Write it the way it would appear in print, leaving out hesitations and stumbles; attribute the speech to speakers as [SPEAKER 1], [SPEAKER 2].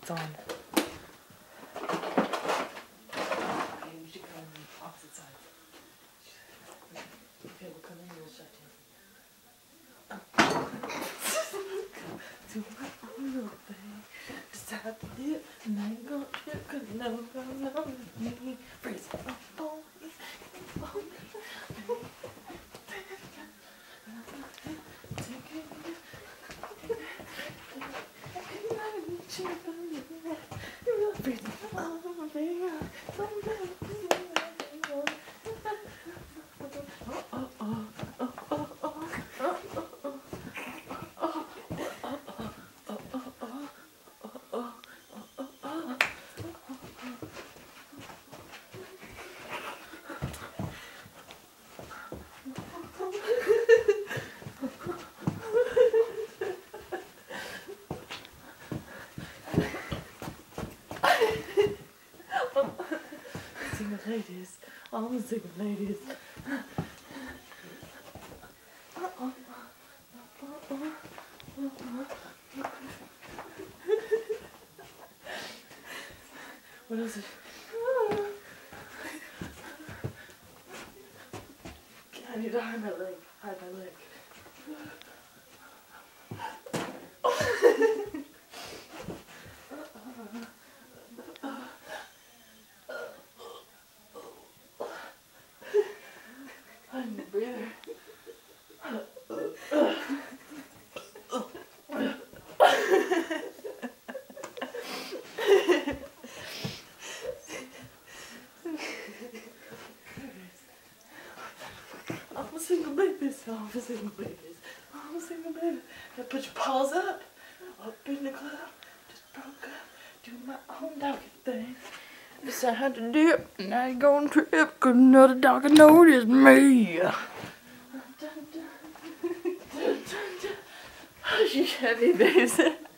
[SPEAKER 1] It's on. Okay, we should go on the opposite side. Okay, we'll come in and we'll shut you. Do my own little thing. Decide to do it, and I ain't gonna trip, 'cause no, me. Freeze. Oh. Single ladies, all the single ladies. What else is I need to hide my leg. Hide my leg. I need a breather. I'm a single baby. I'm a single baby. I'm a single baby. Now put your paws up in the club. Just broke up, do my own doggy thing. Decide to dip, and I ain't gonna trip, 'cause another dog I know it is me. You heavy, baby.